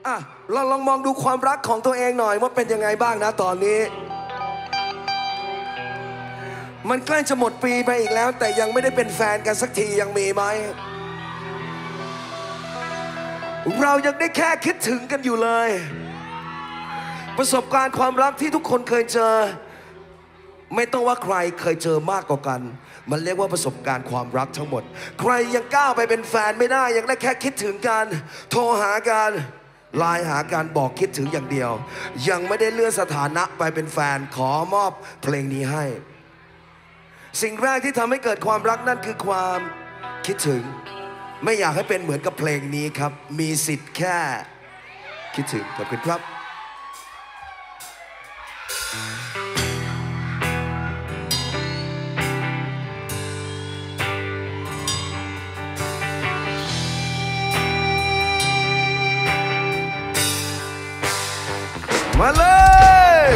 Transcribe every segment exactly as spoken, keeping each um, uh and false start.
อ่ะเราลองมองดูความรักของตัวเองหน่อยว่าเป็นยังไงบ้างนะตอนนี้มันใกล้จะหมดปีไปอีกแล้วแต่ยังไม่ได้เป็นแฟนกันสักทียังมีไหมเรายังได้แค่คิดถึงกันอยู่เลยประสบการณ์ความรักที่ทุกคนเคยเจอไม่ต้องว่าใครเคยเจอมากกว่ากันมันเรียกว่าประสบการณ์ความรักทั้งหมดใครยังก้าวไปเป็นแฟนไม่ได้ยังได้แค่คิดถึงกันโทรหากันไลน์หากันบอกคิดถึงอย่างเดียวยังไม่ได้เลื่อนสถานะไปเป็นแฟนขอมอบเพลงนี้ให้สิ่งแรกที่ทำให้เกิดความรักนั่นคือความคิดถึงไม่อยากให้เป็นเหมือนกับเพลงนี้ครับมีสิทธิ์แค่คิดถึงขอบคุณครับมาเลย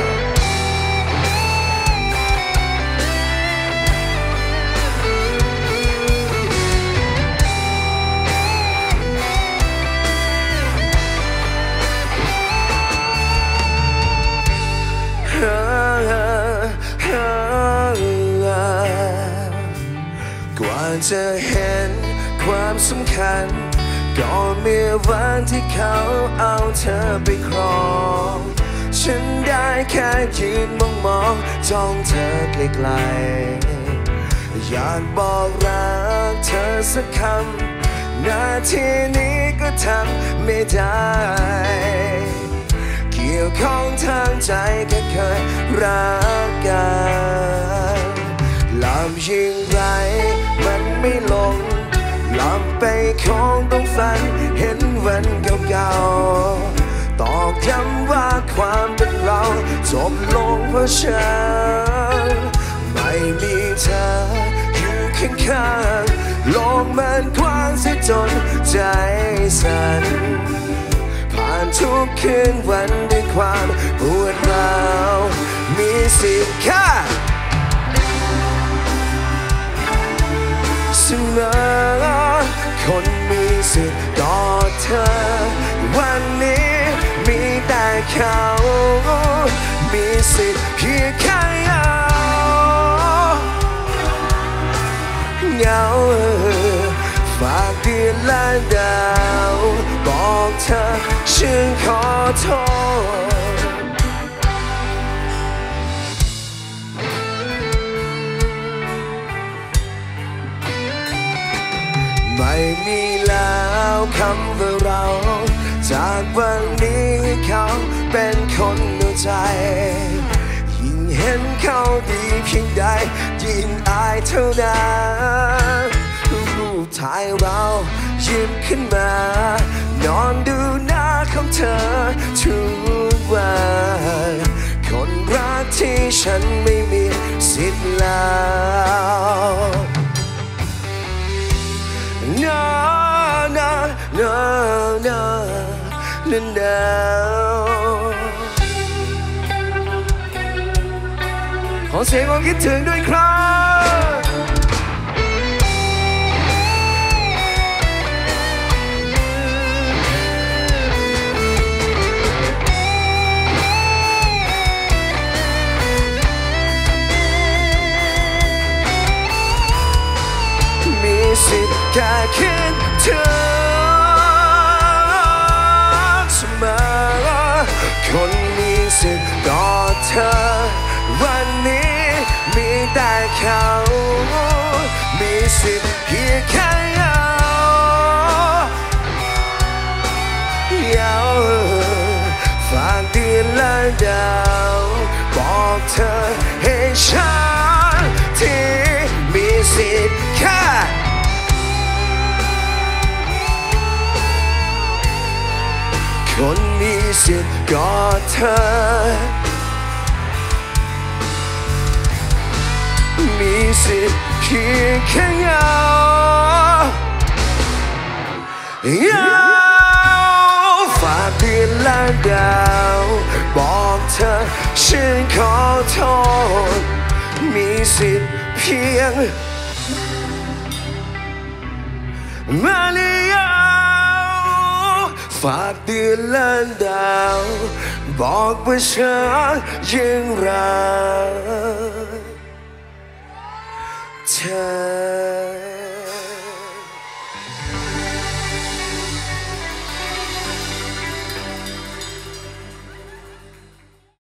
กว่าจะเห็นความสำคัญก็มีวันที่เขาเอาเธอไปครองฉันได้แค่ยืนมองมองจ้องเธอไกลๆอยากบอกรักเธอสักคำนาทีนี้ก็ทำไม่ได้เกี่ยวข้องทางใจแค่เคยรักกันลำยิ่งไรมันไม่ลงลำไปคงต้องฝันเห็นวันเก่าๆตอกย้ำว่าความเป็นเราจบลงเพราะฉันไม่มีเธออยู่ข้างๆโลกมันกว้างเสียจนใจสั่นผ่านทุกคืนวันด้วยความปวดร้าวมีสิทธิ์แค่เสมอคนมีสิทธิ์ต่อเธอวันนี้มีแต่เขามีสิทธิ์เพียงแค่เงาฝากเดือนและดาวบอกเธอฉันขอโทษไม่มีแล้วคำว่าเราจากวันนี้เขาเป็นคนในใจยิ่งเห็นเขาดีเพียงใดยิ่งอายเท่านั้นรูปถ่ายเรายิ้มขึ้นมานอนดูหน้าของเธอทุกวันคนรักที่ฉันไม่มีสิทธิ์แล้วNo, no, no, no, no, no. ขอเสียงความคิดถึงด้วยครับมีสิทธิ์แค่คิดถึงเสมอคนมีสิทธิ์ต่อเธอวันนี้มีแต่เขามีสิทธิ์เพียงแค่เงาฝากเดือนและดาวบอกเธอให้ฉันที่มีสิทธิ์แค่คนมีสิทธิ์กอดเธอมีสิทธิ์เพียงแค่เงาฝากเดือนและดาวบอกเธอฉันขอโทษมีสิทธิ์เพียงมาเลียวฝฝากเดือนล้านดาวบอกว่าฉันยังรักเธอ